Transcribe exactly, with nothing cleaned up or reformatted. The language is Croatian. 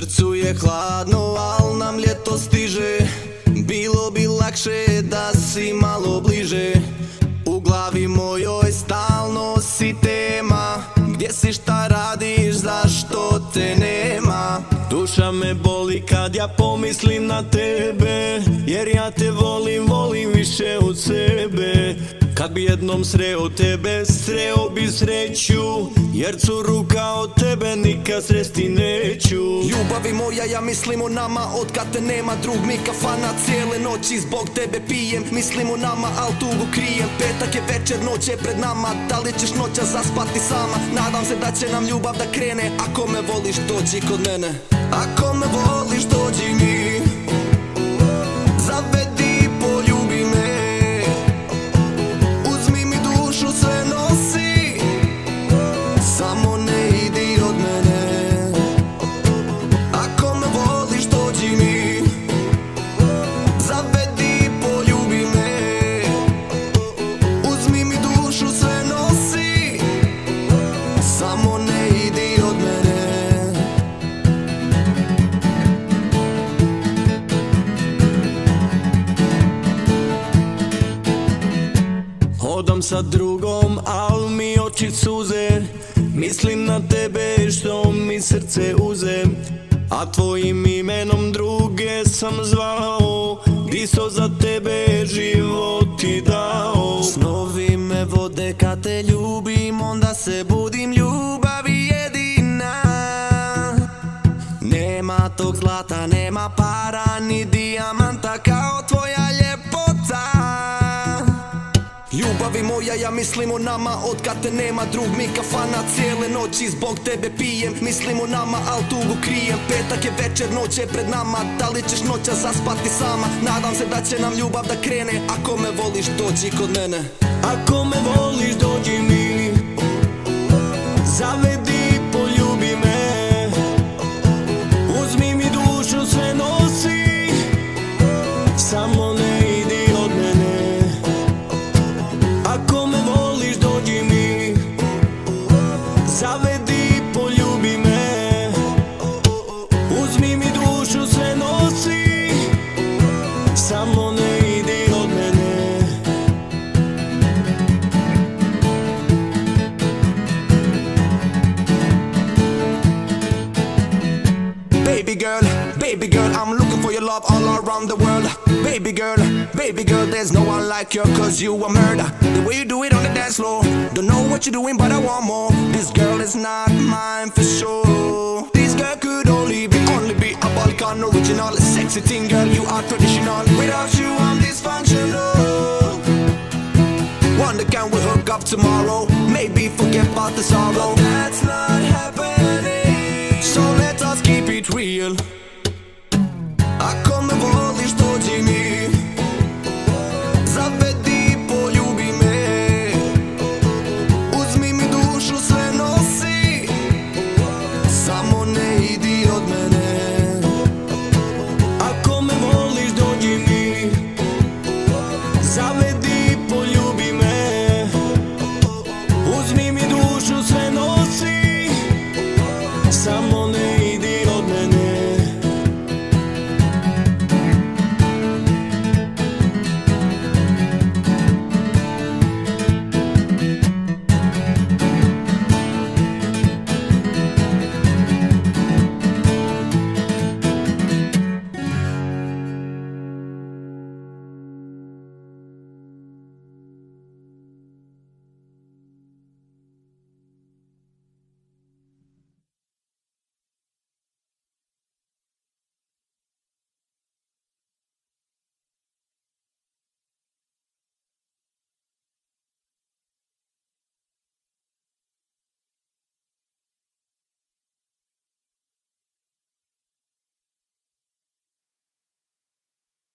srcu je hladno, al nam ljeto stiže. Bilo bi lakše da si malo bliže. U glavi mojoj stalno si tema. Gdje si, šta radiš, zašto te nema? Duša me boli kad ja pomislim na tebe, jer ja te volim, volim više od sebe. Kad bi jednom sreo tebe, sreo bi sreću, jer curu kao tebe nikad sresti neću. Ljubavi moja, ja mislim o nama, od kad te nema drug mi kafana. Cijele noći zbog tebe pijem, mislim o nama, al tugu krijem. Petak je večer, noć je pred nama, da li ćeš noća zaspati sama? Nadam se da će nam ljubav da krene, ako me voliš dođi kod mene. Ako me voliš dođi mi, zavedi, poljubi me. Uzmi mi dušu, sve nosi, samo ne idi od mene. Ako me voliš dođi mi, zavedi, poljubi me. Uzmi mi dušu, sve nosi, samo ne idi od mene. Hodam sa drugom, al mi oči suze. Mislim na tebe što mi srce uze. A tvojim imenom druge sam zvao, isto za tebe život ti dao. Snovi me vode kad te ljubim, onda se budim, ljubav je jedina. Nema tog zlata, nema para, ni dijamanta kao tvoja ljepota. Ljubavi moja, ja mislim o nama, od kad te nema drug mi kafana. Cijele noći zbog tebe pijem, mislim o nama, al tugu krijem. Petak je večer, noć je pred nama, da li ćeš noća zaspati sama? Nadam se da će nam ljubav da krene, ako me voliš dođi kod mene. Ako me voliš dođi mi, zavedi, poljubi me. Uzmi mi dušu, sve nosi, samo ne idi od mene. Ako me voliš dođi mi, zavedi, poljubi me. Uzmi mi dušu, sve nosi, samo ne idi od mene. Baby girl, baby girl, I'm looking for your love all around the world. Baby girl, baby girl, there's no one like you, cause you a murder. The way you do it on the dance floor, don't know what you're doing but I want more. This girl is not mine for sure. This girl could only be, only be a Balkan original. Sexy thing girl, you are traditional. Without you I'm dysfunctional. Wonder can we hook up tomorrow? Maybe forget about the sorrow. But that's not happening, so let us keep it real.